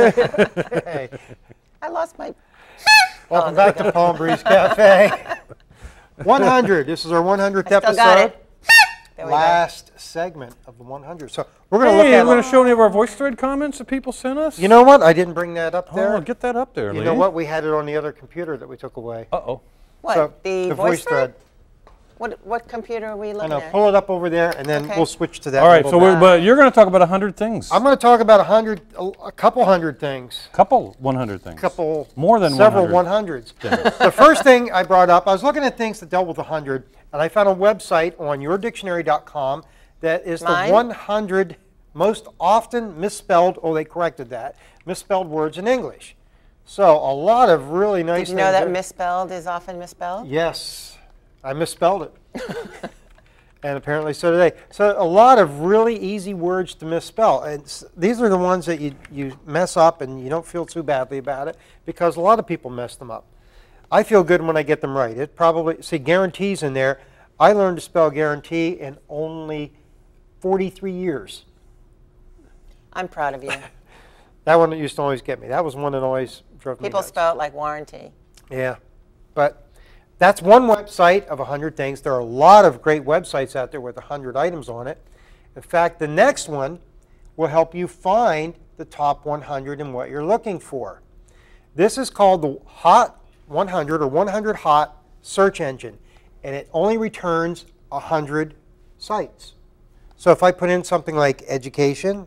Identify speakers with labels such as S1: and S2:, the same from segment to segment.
S1: Okay.
S2: I lost my...
S1: Welcome back to Palm Breeze Cafe. 100. This is our 100th episode.
S2: Got it. There we
S1: Last segment of the 100. So we're going to look at.
S3: We're going to show any of our VoiceThread comments that people sent us.
S1: You know what? I didn't bring that up there.
S3: Oh, get that up there,
S1: You
S3: Lee.
S1: know what? We had it on the other computer that we took away.
S3: Uh-oh.
S2: What,
S1: So,
S2: the VoiceThread? What computer are we looking at?
S1: Pull it up over there, and then
S2: Okay.
S1: we'll switch to that.
S3: All right, so but you're going to talk about 100 things.
S1: I'm going to talk about a couple hundred things.
S3: Couple 100 things. More than
S1: several
S3: 100.
S1: 100s. The first thing I brought up, I was looking at things that dealt with 100, and I found a website on yourdictionary.com that is the 100 most often misspelled, they corrected that, misspelled words in English. So a lot of really nice things.
S2: Did you know that misspelled is often misspelled?
S1: Yes. I misspelled it. And apparently so did they. So a lot of really easy words to misspell. And these are the ones that you mess up and you don't feel too badly about it because a lot of people mess them up. I feel good when I get them right. It probably, see, guarantees in there. I learned to spell guarantee in only 43 years.
S2: I'm proud of you.
S1: That one used to always get me. That was one that always drove me nuts.
S2: People spell it like warranty.
S1: Yeah. But that's one website of 100 things. There are a lot of great websites out there with 100 items on it. In fact, the next one will help you find the top 100 and what you're looking for. This is called the Hot 100 or 100 Hot search engine, and it only returns 100 sites. So if I put in something like education,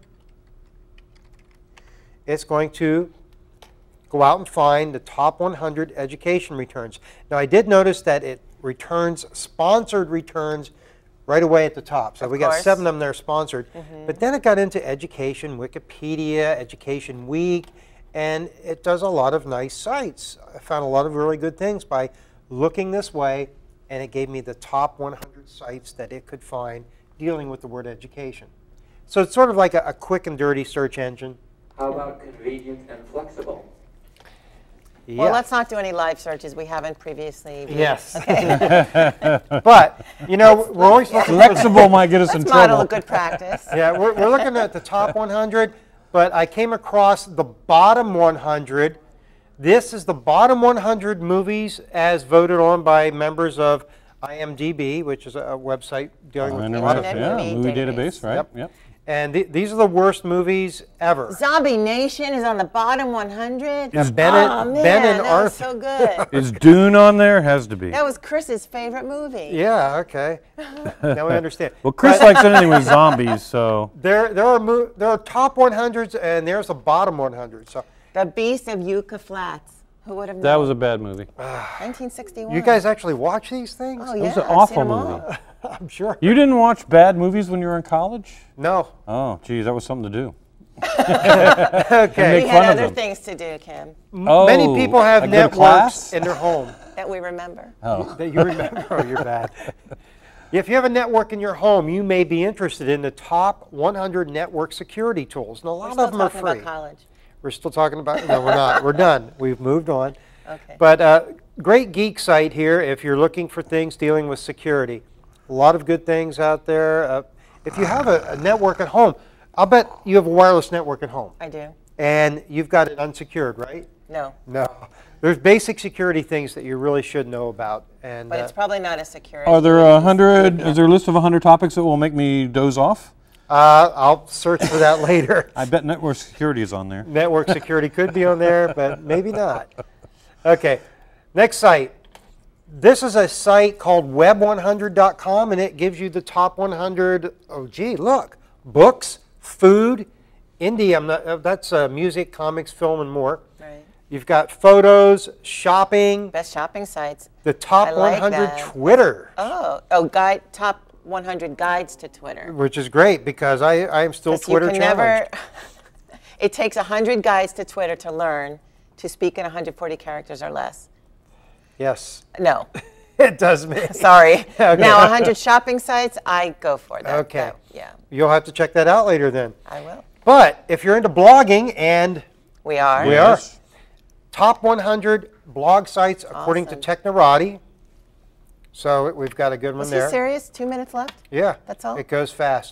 S1: it's going to go out and find the top 100 education returns. Now, I did notice that it returns sponsored returns right away at the top. So we got 7 of them that are sponsored. But then it got into education, Wikipedia, Education Week, and it does a lot of nice sites. I found a lot of really good things by looking this way, and it gave me the top 100 sites that it could find dealing with the word education. So it's sort of like a quick and dirty search engine.
S4: How about convenient and flexible?
S1: Yeah.
S2: Well, let's not do any live searches. We haven't previously.
S1: Yes.
S2: Okay.
S1: But, you know, we're always looking
S3: Flexible might get us in
S2: Let's model
S3: trouble.
S2: a good practice.
S1: Yeah, we're looking at the top 100, but I came across the bottom 100. This is the bottom 100 movies as voted on by members of IMDb, which is a website dealing with a lot of things.
S3: Movie database, right?
S1: Yep. And these are the worst movies ever.
S2: Zombie Nation is on the bottom 100.
S1: Yeah,
S2: Ben and
S1: Arthur.
S2: That was so good.
S3: Is Dune on there? Has to be.
S2: That was Chris's favorite movie.
S1: Yeah, okay. Now we understand.
S3: Well, Chris likes anything with zombies, so.
S1: There are top 100s, and there's the bottom 100. So
S2: The Beast of Yucca Flats. Who would have known?
S3: That was a bad movie.
S2: 1961.
S1: you guys actually watch these things?
S2: Oh,
S3: It
S2: yeah.
S3: was an
S2: I've seen
S3: awful
S2: them all.
S3: movie.
S1: I'm sure.
S3: You didn't watch bad movies when you were in college?
S1: No.
S3: Oh, geez, that was something to do.
S1: Okay.
S2: We
S3: Make
S2: had
S3: fun of
S2: other
S3: them.
S2: things to do, Kim,
S3: Oh,
S1: Many people have
S3: like go to
S1: networks
S3: class?
S1: in their home.
S2: that we remember.
S3: Oh.
S1: That you remember. Oh, you're bad. If you have a network in your home, you may be interested in the top 100 network security tools. And a lot
S2: We're
S1: of
S2: still
S1: them are
S2: talking
S1: free.
S2: about college.
S1: We're still talking about, no, we're not. We're done. We've moved on.
S2: Okay.
S1: But great geek site here if you're looking for things dealing with security. A lot of good things out there. If you have a network at home, I'll bet you have a wireless network at home.
S2: I do.
S1: And you've got it unsecured, right?
S2: No.
S1: No. There's basic security things that you really should know about. And
S2: But it's probably not as secure.
S3: Are there 100, is there a list of 100 topics that will make me doze off?
S1: I'll search for that later.
S3: I bet network security is on there.
S1: Network security could be on there, but maybe not. Okay, next site. This is a site called web100.com, and it gives you the top 100. Oh, gee, look. Books, food, indie, that's music, comics, film, and more.
S2: Right.
S1: You've got photos, shopping,
S2: Best shopping sites.
S1: the top
S2: I like
S1: 100
S2: that.
S1: Twitter.
S2: Oh, top 100 guides to Twitter.
S1: Which is great because I am still
S2: 'Cause
S1: Twitter
S2: you can
S1: challenged.
S2: It takes 100 guides to Twitter to learn to speak in 140 characters or less.
S1: Yes,
S2: No,
S1: it does me.
S2: sorry.
S1: Okay.
S2: Now 100 shopping sites, I go for that.
S1: Okay.
S2: Yeah,
S1: You'll have to check that out later then.
S2: I will.
S1: But if you're into blogging, and
S2: We are.
S1: we are, top 100 blog sites according to Technorati. So we've got a good one
S2: Is he
S1: there.
S2: serious? 2 minutes left?
S1: Yeah.
S2: That's all?
S1: It goes fast.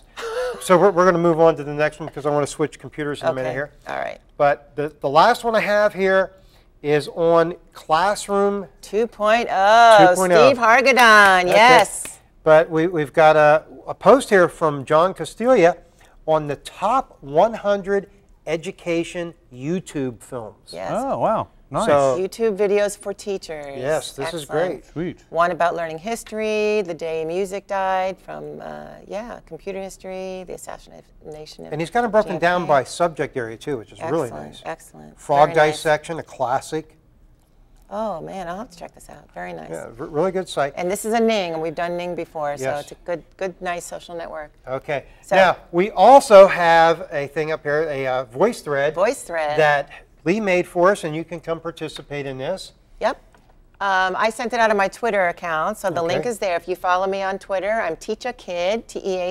S1: So we're going to move on to the next one because I want to switch computers in a minute
S2: Okay.
S1: here.
S2: All right.
S1: But the last one I have here is on Classroom
S2: 2.0.
S1: 2.0.
S2: Steve Hargadon. Yes.
S1: But we've got a post here from John Castilla on the top 100 education YouTube films.
S2: Yes.
S3: Oh, wow. Nice.
S1: So-
S2: YouTube videos for teachers.
S1: Yes, this is
S2: Excellent.
S1: great.
S3: Sweet.
S2: One about learning history, the day music died from, computer history, the assassination of
S1: And he's got them broken down
S2: JFK.
S1: by subject area too, which is really
S2: Excellent,
S1: nice.
S2: excellent.
S1: Frog
S2: Very nice.
S1: dissection, a classic.
S2: Oh, man, I'll have to check this out. Very nice.
S1: Yeah, really good site.
S2: And this is a Ning, and we've done Ning before, so
S1: Yes.
S2: it's a good, nice social network.
S1: Okay.
S2: So-
S1: Now, we also have a thing up here, a voice thread.
S2: Voice thread.
S1: That Lee made for us, and you can come participate in this.
S2: Yep. I sent it out of my Twitter account, so the link
S1: Okay.
S2: is there. If you follow me on Twitter, I'm Teach a Kid,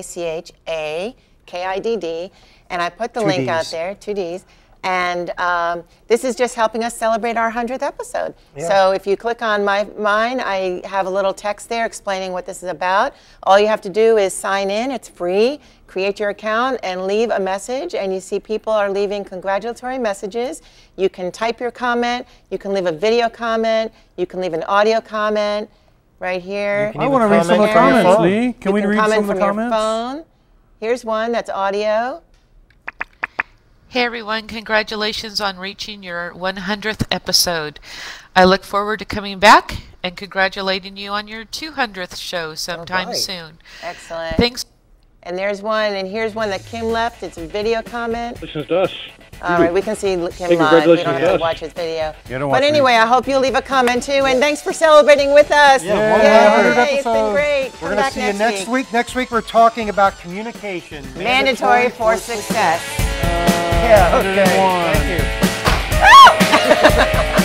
S2: TeachaKidd, and I put the
S1: Two
S2: link out
S1: Ds.
S2: there, 2 Ds. And this is just helping us celebrate our 100th episode.
S1: Yeah.
S2: So if you click on mine, I have a little text there explaining what this is about. All you have to do is sign in. It's free. Create your account and leave a message. And you see people are leaving congratulatory messages. You can type your comment. You can leave a video comment. You can leave an audio comment right here.
S1: can
S3: I
S1: even
S3: want to read some of the
S1: comment from your
S3: comments,
S1: phone.
S3: Lee. Can we
S2: You
S3: read
S2: comment
S3: some of the
S2: from your
S3: comments?
S2: phone. Here's one that's audio.
S5: Hey everyone, congratulations on reaching your 100th episode. I look forward to coming back and congratulating you on your 200th show sometime
S1: right.
S5: soon.
S2: Excellent.
S5: Thanks.
S2: And there's one, and here's one that Kim left. It's a video comment.
S6: Listens to us.
S2: All right, we can see Kim live. We
S6: congratulations
S2: don't
S6: to
S2: have to
S6: us.
S2: watch his video.
S3: Yeah, don't watch
S2: But
S3: me.
S2: anyway, I hope you'll leave a comment too, and thanks for celebrating with us.
S1: Yeah,
S2: Yay,
S1: 100
S2: it's been great.
S1: We're
S2: Come
S1: going to
S2: back
S1: see you next week. Next week, we're talking about communication.
S2: Mandatory for success.
S1: Yeah, okay.
S3: 101.
S1: Thank you.